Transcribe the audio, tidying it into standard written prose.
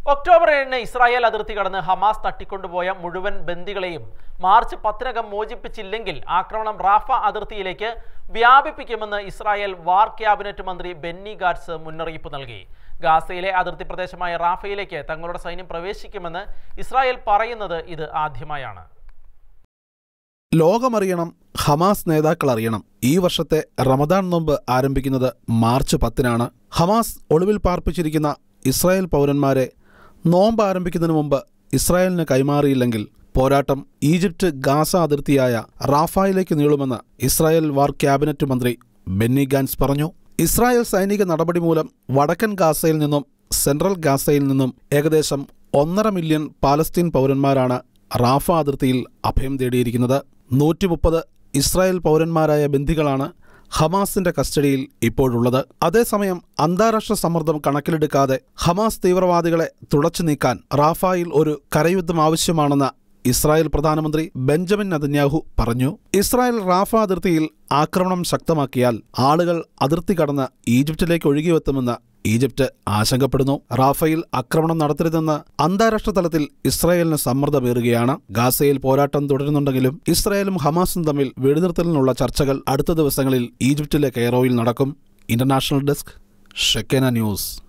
October 7-ന് Israel അതിർത്തി കടന്ന് Hamas തട്ടിക്കൊണ്ടുപോയ മുഴുവൻ ബന്ദികളെയും മാർച്ച് 10-നകം മോചിപ്പിച്ചില്ലെങ്കിൽ ആക്രമണം റാഫ അതിർത്തിയിലേക്ക് വ്യാപിപ്പിക്കുമെന്ന് ഇസ്രായേൽ വാർ ക്യാബിനറ്റ് മന്ത്രി ബെന്നി ഗാറ്റ്സ് മുന്നറിയിപ്പ് നൽകി. ഗാസയിലെ അതിർത്തി പ്രദേശമായ റാഫയിലേക്ക് തങ്ങളുടെ സൈന്യം പ്രവേശിക്കുമെന്ന് ഇസ്രായേൽ പറയുന്നത് ഇത് ആദ്യമായാണ്. ലോകമറിയണം, ഹമാസ് നേതാക്കൾ അറിയണം. ഈ വർഷത്തെ റമദാൻ നോമ്പ് ആരംഭിക്കുന്നത് മാർച്ച് 10-നാണ്. ഹമാസ് ഒളിവിൽ പാർപ്പിച്ചിരിക്കുന്ന ഇസ്രായേൽ പൗരന്മാരെ നോമ്പ് ആരംഭിക്കുന്നതിന് മുമ്പ് ഇസ്രായേലിന് കൈമാറിയില്ലെങ്കിൽ പോരാട്ടം ഈജിപ്റ്റ് ഗാസ അതിർത്തിയായ റാഫയിലേക്ക് നീളുമെന്ന് ഇസ്രായേൽ വാർ ക്യാബിനറ്റ് മന്ത്രി ബെന്നി ഗാറ്റ്സ് പറഞ്ഞു. ഇസ്രായേൽ സൈനിക നടപടി മൂലം വടക്കൻ ഗാസയിൽ നിന്നും സെൻട്രൽ ഗാസയിൽ നിന്നും ഏകദേശം 1.5 മില്യൺ പാലസ്തീൻ പൗരന്മാരാണ് റാഫ അതിർത്തിയിൽ അഭയം തേടിയിരിക്കുന്നത്. 130 ഇസ്രായേൽ പൗരന്മാരായ ബന്ദികളാണ് ഹമാസിന്റെ കസ്റ്റഡിയിൽ ഇപ്പോഴുള്ളത്. അതേസമയം അന്താരാഷ്ട്ര സമ്മർദ്ദം കണക്കിലെടുക്കാതെ ഹമാസ് തീവ്രവാദികളെ തുടച്ചു നീക്കാൻ റാഫയിൽ ഒരു കരയുദ്ധം ആവശ്യമാണെന്ന് ഇസ്രായേൽ പ്രധാനമന്ത്രി ബെഞ്ചമിൻ നെതന്യാഹു പറഞ്ഞു. ഇസ്രായേൽ റാഫ അതിർത്തിയിൽ ആക്രമണം ശക്തമാക്കിയാൽ ആളുകൾ അതിർത്തി കടന്ന് ഈജിപ്തിലേക്ക് ഒഴുകിയെത്തുമെന്ന് ഈജിപ്റ്റ് ആശങ്കപ്പെടുന്നു. റാഫയിൽ ആക്രമണം നടത്തരുതെന്ന് അന്താരാഷ്ട്ര തലത്തിൽ ഇസ്രായേലിന് സമ്മർദ്ദമേറുകയാണ്. ഗാസയിൽ പോരാട്ടം തുടരുന്നുണ്ടെങ്കിലും ഇസ്രായേലും ഹമാസും തമ്മിൽ വെടിനിർത്തലിനുള്ള ചർച്ചകൾ അടുത്ത ദിവസങ്ങളിൽ ഈജിപ്തിലെ കെയ്റോയിൽ നടക്കും. ഇന്റർനാഷണൽ ഡെസ്ക്, ഷെക്കേന ന്യൂസ്.